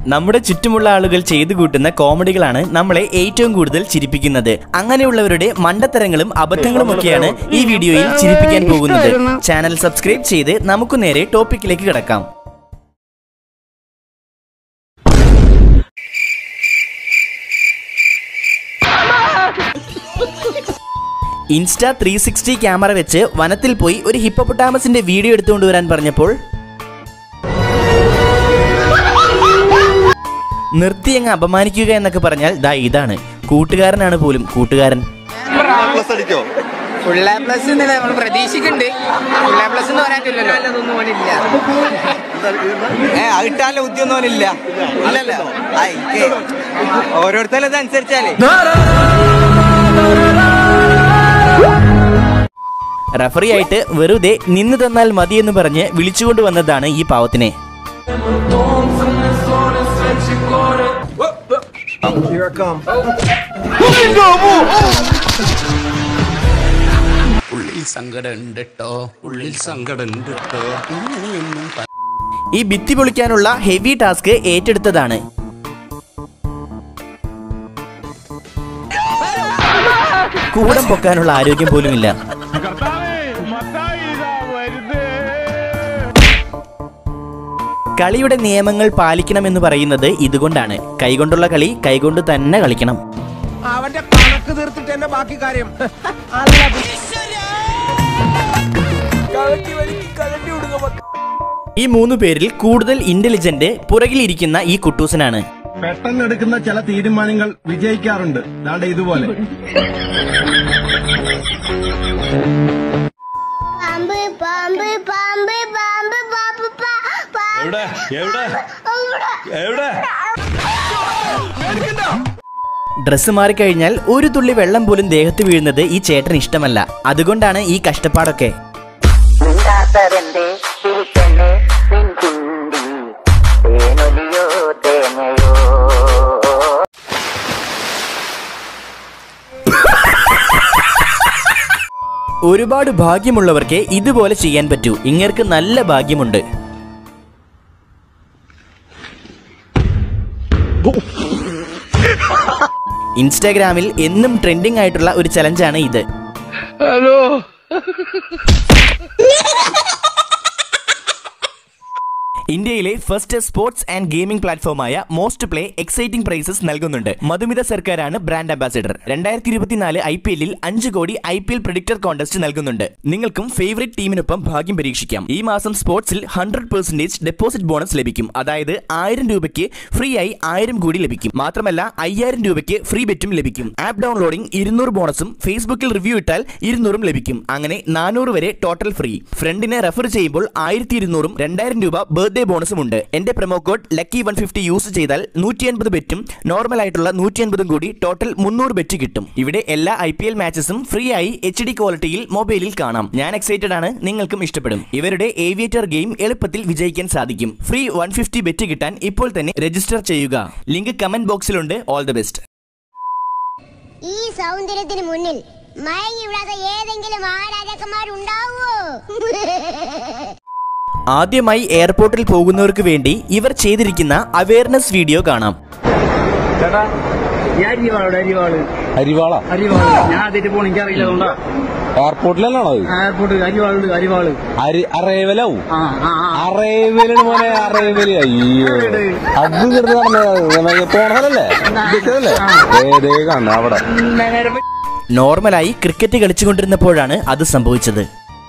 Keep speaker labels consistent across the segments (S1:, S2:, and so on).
S1: നമ്മുടെ ചുറ്റുമുള്ള ആളുകൾ ചെയ്തു കൂട്ടുന്ന കോമഡികളാണ് നമ്മളെ ഏറ്റവും കൂടുതൽ ചിരിപ്പിക്കുന്നത്. അങ്ങനെയുള്ളവരുടെ മണ്ടത്തരങ്ങളും അബദ്ധങ്ങളും ഒക്കെയാണ് ഈ വീഡിയോയിൽ ചിരിപ്പിക്കാൻ പോകുന്നത്. ചാനൽ സബ്സ്ക്രൈബ് ചെയ്ത് നമുക്ക് നേരെ ടോപ്പിക്കിലേക്ക് കടക്കാം. ഇൻസ്റ്റാ 360 ക്യാമറ വെച്ച് വനത്തിൽ പോയി ഒരു ഹിപ്പോപ്പൊട്ടാമസിന്റെ വീഡിയോ എടുത്തുകൊണ്ട് വരാൻ പറഞ്ഞപ്പോൾ നിർത്തി അങ്ങ് അപമാനിക്കുക എന്നൊക്കെ പറഞ്ഞാൽ ദാ ഇതാണ്. കൂട്ടുകാരനാണ് പോലും കൂട്ടുകാരൻ. റഫറി ആയിട്ട് വെറുതെ നിന്ന് തന്നാൽ മതിയെന്ന് പറഞ്ഞ് വിളിച്ചുകൊണ്ട് വന്നതാണ് ഈ പാവത്തിനെ. ഈ ഭിത്തി പൊളിക്കാനുള്ള ഹെവി ടാസ്ക് ഏറ്റെടുത്തതാണ്. കൂടം പൊക്കാനുള്ള ആരോഗ്യം പോലുമില്ല. കളിയുടെ നിയമങ്ങൾ പാലിക്കണമെന്ന് പറയുന്നത് ഇതുകൊണ്ടാണ്. കൈകൊണ്ടുള്ള കളി കൈകൊണ്ട് തന്നെ കളിക്കണം.
S2: അവന്റെ കണക്ക് തീർത്തിട്ട് തന്നെ ബാക്കി കാര്യം.
S1: ഈ 3 പേരിൽ കൂടുതൽ ഇന്റലിജന്റ് പുറകിലിരിക്കുന്ന ഈ കുട്ടൂസനാണ്.
S3: പെട്ടെന്ന് എടുക്കുന്ന ചില തീരുമാനങ്ങൾ വിജയിക്കാറുണ്ട്. ഇതുപോലെ
S1: ഡ്രസ് മാറിക്കഴിഞ്ഞാൽ ഒരു തുള്ളി വെള്ളം പോലും ദേഹത്ത് വീഴുന്നത് ഈ ചേട്ടന് ഇഷ്ടമല്ല. അതുകൊണ്ടാണ് ഈ കഷ്ടപ്പാടൊക്കെ. ഒരുപാട് ഭാഗ്യമുള്ളവർക്കേ ഇതുപോലെ ചെയ്യാൻ പറ്റൂ. ഇങ്ങർക്ക് നല്ല ഭാഗ്യമുണ്ട്. ഇൻസ്റ്റാഗ്രാമിൽ എന്നും ട്രെൻഡിങ് ആയിട്ടുള്ള ഒരു ചലഞ്ചാണ് ഇത്. ഹലോ, ഇന്ത്യയിലെ ഫസ്റ്റ് സ്പോർട്സ് ആൻഡ് ഗെയിമിംഗ് പ്ലാറ്റ്ഫോമായ മോസ്റ്റ് പ്ലേ എക്സൈറ്റിംഗ് പ്രൈസസ് നൽകുന്നുണ്ട്. മധുമിത സർക്കാരാണ് ബ്രാൻഡ് അംബാസിഡർ. 2024 IPL-ൽ 5 കോടി IPL പ്രെഡിക്ടർ കോൺടെസ്റ്റ് നൽകുന്നുണ്ട്. നിങ്ങൾക്കും ഫേവറേറ്റ് ടീമിനൊപ്പം ഭാഗ്യം പരീക്ഷിക്കാം. ഈ മാസം സ്പോർട്സിൽ 100% ഡെപ്പോസിറ്റ് ബോണസ് ലഭിക്കും. അതായത് 1000 രൂപയ്ക്ക് ഫ്രീ ആയി 1000 കൂടി ലഭിക്കും. മാത്രമല്ല 5000 രൂപയ്ക്ക് ഫ്രീ ബെറ്റും ലഭിക്കും. ആപ്പ് ഡൗൺലോഡിംഗ് 200 ബോണസും ഫേസ്ബുക്കിൽ റിവ്യൂ ഇട്ടാൽ 200 ലഭിക്കും. അങ്ങനെ 400 വരെ ടോട്ടൽ ഫ്രീ. ഫ്രണ്ടിനെ റെഫർ ചെയ്യുമ്പോൾ 1200 2000 രൂപ ബർത്ത് ബോണസും ഉണ്ട്. എന്റെ പ്രൊമോ കോഡ് LUCKY150 യൂസ് ചെയ്താൽ 150 ബെറ്റും നോർമൽ ആയിട്ടുള്ള 150 കൂടി ടോട്ടൽ 300 ബെറ്റ് കിട്ടും. ഇവിടെ എല്ലാ IPL മാച്ചസും ഫ്രീ ആയി HD ക്വാളിറ്റിയിൽ മൊബൈലിൽ കാണാം. ഞാൻ എക്സൈറ്റഡ് ആണ്. നിങ്ങൾക്കും ഇഷ്ടപ്പെടും. ഇവരുടെ ഏവിയേറ്റർ ഗെയിം എളുപ്പത്തിൽ വിജയിക്കാൻ സാധിക്കും. ഫ്രീ 150 ബെറ്റ് കിട്ടാൻ ഇപ്പോൾ തന്നെ രജിസ്റ്റർ ചെയ്യുക. ലിങ്ക് കമന്റ് ബോക്സിലുണ്ട്. All the best.
S4: ഈ സൗന്ദര്യത്തിന് മുന്നിൽ മയങ്ങി വിടാത്ത ഏതെങ്കിലും ആരാധകന്മാരുണ്ടാവോ?
S1: ആദ്യമായി എയർപോർട്ടിൽ പോകുന്നവർക്ക് വേണ്ടി ഇവർ ചെയ്തിരിക്കുന്ന അവയർനെസ് വീഡിയോ കാണാം.
S5: എയർപോർട്ടിലാണോ? അവിടെ
S1: നോർമലായി ക്രിക്കറ്റ് കളിച്ചുകൊണ്ടിരുന്നപ്പോഴാണ് അത് സംഭവിച്ചത്.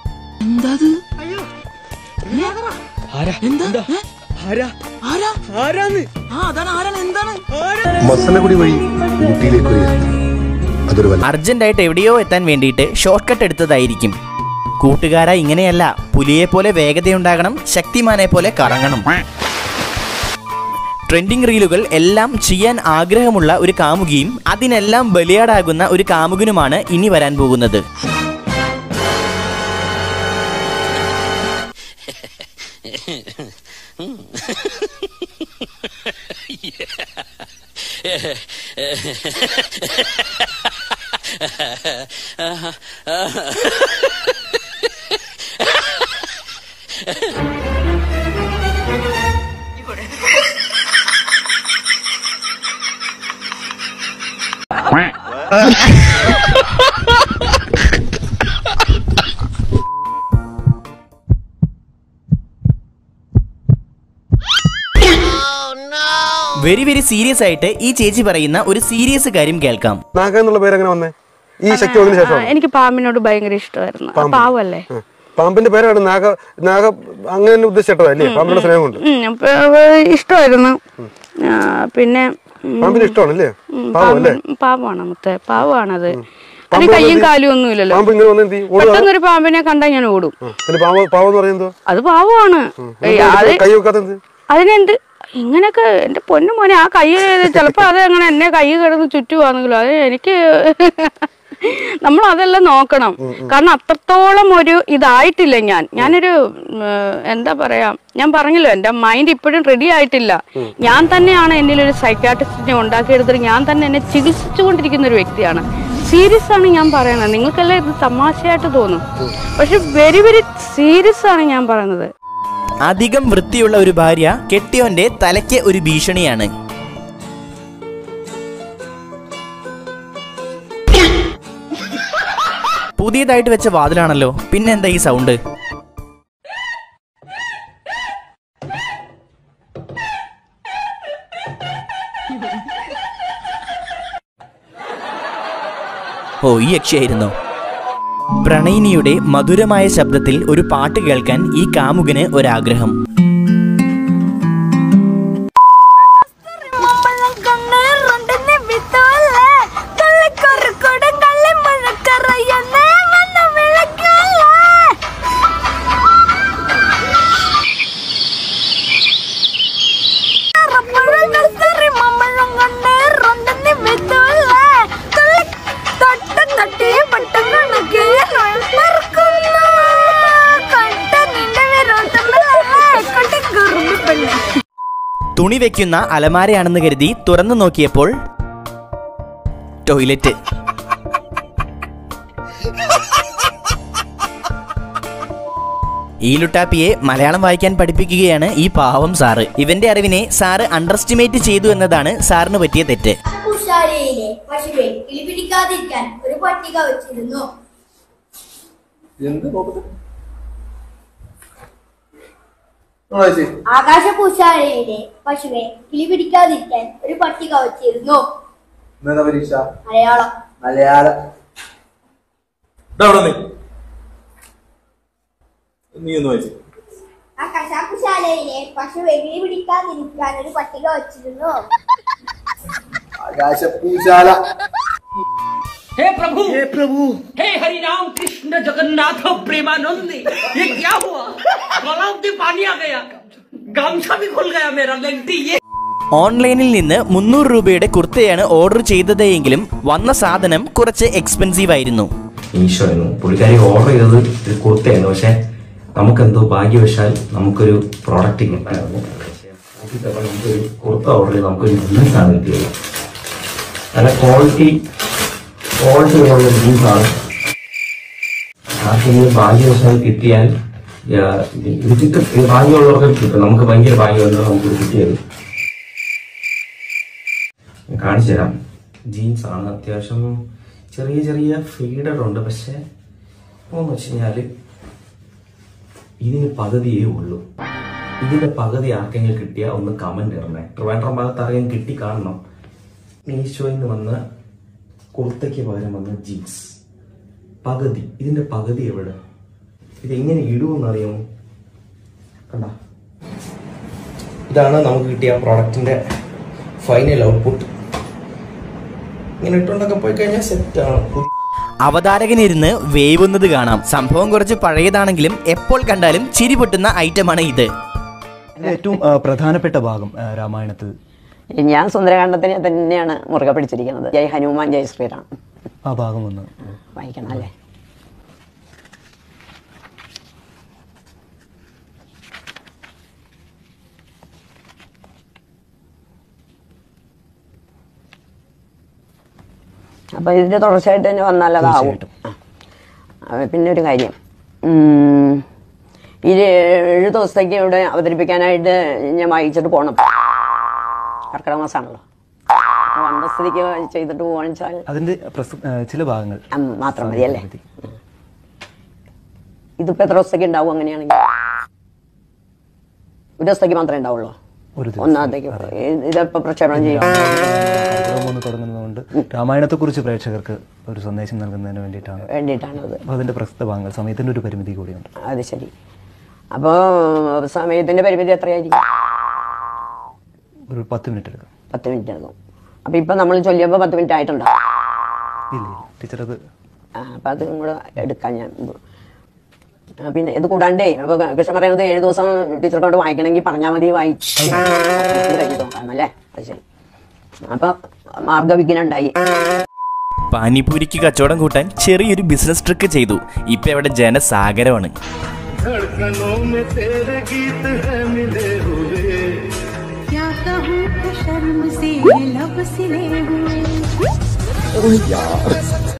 S1: അർജന്റായിട്ട് എവിടെയോ എത്താൻ വേണ്ടിയിട്ട് ഷോർട്ട് കട്ട് എടുത്തതായിരിക്കും. കൂട്ടുകാരാ, ഇങ്ങനെയല്ല. പുലിയെ പോലെ വേഗതയുണ്ടാകണം, ശക്തിമാനെ പോലെ കറങ്ങണം. ട്രെൻഡിങ് റീലുകൾ എല്ലാം ചെയ്യാൻ ആഗ്രഹമുള്ള ഒരു കാമുകിയും അതിനെല്ലാം ബലിയാടാകുന്ന ഒരു കാമുകനുമാണ് ഇനി വരാൻ പോകുന്നത്. വെരി വെരി സീരിയസ് ആയിട്ട് ഈ ചേച്ചി പറയുന്ന ഒരു സീരിയസ് കാര്യം കേൾക്കാം.
S6: നാഗ എന്നുള്ള പേര് എങ്ങനെ വന്നേ? ഈ ശക്തി വന്നതിന് ശേഷം
S7: എനിക്ക് പാമ്പിനോട് ഭയങ്കര ഇഷ്ടമായിരുന്നു. പാവല്ലേ?
S6: പാമ്പിന്റെ പേരാണ് നാഗ. നാഗ അങ്ങനെ ഉദ്ദേശിച്ചല്ലേ? പാമ്പിന്റെ സ്നേഹം കൊണ്ട്
S7: ഇഷ്ടമായിരുന്നു. പിന്നെ
S6: പാമ്പിന് ഇഷ്ടമാണല്ലേ?
S7: പാവമാണ് മുത്തേ, പാവമാണത്. അത് കയ്യും കാലും ഒന്നും ഇല്ലല്ലോ. പെട്ടെന്നൊരു പാമ്പിനെ കണ്ടാൽ ഞാൻ ഓടും. അത് പാവമാണ്. അതിനെന്ത് ഇങ്ങനെയൊക്കെ എന്റെ പൊന്നു മോനെ, ആ കൈ ചിലപ്പോ അത് അങ്ങനെ എന്നെ കൈ കിടന്ന് ചുറ്റുവാണെങ്കിലോ അത് എനിക്ക് നമ്മൾ അതെല്ലാം നോക്കണം. കാരണം അത്രത്തോളം ഒരു ഇതായിട്ടില്ല. ഞാനൊരു എന്താ പറയാ, ഞാൻ പറഞ്ഞല്ലോ എന്റെ മൈൻഡ് ഇപ്പോഴും റെഡി ആയിട്ടില്ല. ഞാൻ തന്നെയാണ് എന്നിലൊരു സൈക്കാട്രിസ്റ്റിനെ ഉണ്ടാക്കിയെടുത്തിട്ട് ഞാൻ തന്നെ എന്നെ ചികിത്സിച്ചുകൊണ്ടിരിക്കുന്ന ഒരു വ്യക്തിയാണ്. സീരിയസ് ആണ് ഞാൻ പറയുന്നത്. നിങ്ങൾക്കെല്ലാം ഇത് തമാശയായിട്ട് തോന്നും, പക്ഷെ വെരി വെരി സീരിയസ് ആണ് ഞാൻ പറയുന്നത്.
S1: അധികം വൃത്തിയുള്ള ഒരു ഭാര്യ കെട്ടിയോന്റെ തലയ്ക്ക് ഒരു ഭീഷണിയാണ്. പുതിയതായിട്ട് വെച്ച വാതിലാണല്ലോ, പിന്നെ എന്താ ഈ സൗണ്ട്? ഓ, ഈ യക്ഷിയായിരുന്നോ? പ്രണയിനിയുടെ മധുരമായ ശബ്ദത്തിൽ ഒരു പാട്ട് കേൾക്കാൻ ഈ കാമുകന് ഒരാഗ്രഹം. തുണി വെക്കുന്ന അലമാരയാണെന്ന് കരുതി തുറന്നു നോക്കിയപ്പോൾ ടോയ്ലറ്റ്. ഈ ലുട്ടാപ്പിയെ മലയാളം വായിക്കാൻ പഠിപ്പിക്കുകയാണ് ഈ പാവം സാറ്. ഇവന്റെ അറിവിനെ സാറ് അണ്ടർഎസ്റ്റിമേറ്റ് ചെയ്തു എന്നതാണ് സാറിന് പറ്റിയ തെറ്റ്.
S8: ഒരു പട്ടിക വെച്ചിരുന്നു. ആകാശപൂശാലയിലെ പശുവെ കിളി പിടിക്കാതിരിക്കാൻ ഒരു പട്ടിക വച്ചിരുന്നു. മലയാളം. ആകാശപൂശാലയിലെ പശുവെ കിളി പിടിക്കാതിരിക്കാൻ ഒരു പട്ടിക വച്ചിരുന്നു.
S6: ആകാശപൂശാല.
S2: हे प्रभु, हे प्रभु, हे हरि राम कृष्ण जगन्नाथ प्रेमानंद, ये क्या हुआ? गलाव में पानी आ गया, गामछा भी खुल गया मेरा लेंटी. ये
S1: ഓൺലൈനിൽ നിന്ന് 300 രൂപയുടെ കുർത്തയാണ് ഓർഡർ ചെയ്തതെങ്കിലും വന്ന സാധനം കുറച്ച് എക്സ്പെൻസീവ് ആയിരുന്നു.
S9: ഈശോയെന്നു പുള്ളിക്കാരി ഓർഡർ ചെയ്തത് ഒരു കുർത്തയായിരുന്നു. പക്ഷെ നമുക്കെന്തോ ഭാഗ്യവശാൽ നമുക്കൊരു പ്രോഡക്റ്റ് കിട്ടായിരുന്നു. നമുക്കൊരു കുർത്ത ഓർഡർ ചെയ്ത് നമുക്കൊരു ജീൻസാണ് കിട്ടിയത്. നല്ല ക്വാളിറ്റി ഉള്ള ജീൻസാണ്. ആർക്കെങ്കിലും ഭാഗ്യവശാൽ കിട്ടിയാൽ ഭാഗ്യമുള്ളവർക്ക് കിട്ടും. നമുക്ക് ഭയങ്കര ഭാഗ്യമുള്ളത് നമുക്ക് കിട്ടിയത്. കാണിച്ചു തരാം. ജീൻസ് ആണ്, അത്യാവശ്യം ചെറിയ ചെറിയ ഫീഡർ ഉണ്ട്. പക്ഷെ എന്ന് വെച്ച് കഴിഞ്ഞാൽ ഇതിന് പകുതിയേ ഉള്ളൂ. ഇതിന്റെ പകുതി ആർക്കെങ്കിലും കിട്ടിയാൽ ഒന്ന് കമന്റ് ഇടണേ. ട്രിവാൻഡ്രം ഭാഗത്ത് ആരെങ്കിലും കിട്ടി കാണണം. മീഷോയിൽ നിന്ന് വന്ന കുർത്തയ്ക്ക് പകരം വന്ന ജീൻസ് പകുതി. ഇതിന്റെ പകുതി എവിടെ? ഇത് എങ്ങനെ ഇടുമെന്നറിയാമോ? കണ്ട, ഇതാണ് നമുക്ക് കിട്ടിയ പ്രോഡക്റ്റിന്റെ ഫൈനൽ ഔട്ട്പുട്ട്. ഇങ്ങനെ ഇട്ടുകൊണ്ടൊക്കെ പോയി കഴിഞ്ഞാൽ സെറ്റാണ്.
S1: അവതാരകനിരുന്ന് വേവുന്നത് കാണാം. സംഭവം കുറച്ച് പഴയതാണെങ്കിലും എപ്പോൾ കണ്ടാലും ചിരി പൊട്ടുന്ന ഐറ്റമാണ് ഇത്.
S10: ഏറ്റവും പ്രധാനപ്പെട്ട ഭാഗം രാമായണത്തിൽ
S11: ഞാൻ സുന്ദരകാണ്ഡത്തിനെ തന്നെയാണ് മുറുകെ പിടിച്ചിരിക്കുന്നത്. ജയ് ഹനുമാൻ ജയ് ശ്രീറാം.
S10: ആ ഭാഗം ഒന്ന്
S11: വായിക്കണം അല്ലേ? അപ്പൊ ഇതിന്റെ തുടർച്ചയായിട്ട് തന്നെ വന്നാൽ അതാവും. പിന്നെ ഒരു കാര്യം, ഇത് 7 ദിവസത്തേക്ക് ഇവിടെ അവതരിപ്പിക്കാനായിട്ട് ഞാൻ വായിച്ചിട്ട് പോകണം. കർക്കിടക മാസമാണല്ലോ. വന്ന സ്ഥിതിക്ക് ചെയ്തിട്ട് പോവാണെച്ചാൽ
S10: അതിന്റെ ചില ഭാഗങ്ങൾ
S11: മാത്രം മതി അല്ലേ? ഇതിപ്പോ എത്ര ദിവസത്തേക്ക് ഉണ്ടാവും അങ്ങനെയാണെങ്കിൽ? ഒരു ദിവസത്തേക്ക് മാത്രമേ ഉണ്ടാവുള്ളൂ. ഒന്നാമത്തേക്ക് ഇതിപ്പോ പ്രക്ഷേപണം ചെയ്യും
S10: തുടങ്ങുന്നതുകൊണ്ട് രാമായണത്തെക്കുറിച്ച് പ്രേക്ഷകർക്ക് ഒരു സന്ദേശം നൽകുന്നതിന് വേണ്ടിയിട്ടാണ് അത്. അതിന്റെ പ്രസ്തുത ഭാഗങ്ങൾ സമയത്തിന്റെ ഒരു പരിമിതി കൂടിയുണ്ട്.
S11: അത് ശരി. അപ്പോ സമയത്തിന്റെ പരിമിതി എത്രയായിരിക്കും?
S10: ഒരു 10 മിനിറ്റ് എടുക്കും. 10
S11: മിനിറ്റ് എടുക്കും. അപ്പൊ ഇപ്പൊ നമ്മൾ ചൊല്ലിയപ്പോ 10 മിനിറ്റ് ആയിട്ടുണ്ടോ?
S10: ഇല്ല ടീച്ചർ അത്
S11: അപ്പൊ അത് കൂടെ എടുക്കാൻ ഞാൻ. പിന്നെ ഇത് കൂടാണ്ടേ അപ്പൊ കൃഷ്ണൻ പറയുന്നത് 7 ദിവസം ടീച്ചർ കൊണ്ട് വായിക്കണമെങ്കിൽ പറഞ്ഞാൽ മതി, വായിച്ചു നോക്കാമല്ലേ? അത് ശരി. അപ്പൊ മാർഗവിഘ്നം ഉണ്ടായി.
S1: പാനിപൂരിക്ക് കച്ചവടം കൂട്ടാൻ ചെറിയൊരു ബിസിനസ് ട്രിക്ക് ചെയ്തു. ഇപ്പൊ ഇവിടെ ജനസാഗരമാണ്.
S12: शर्म से लब सिले हुए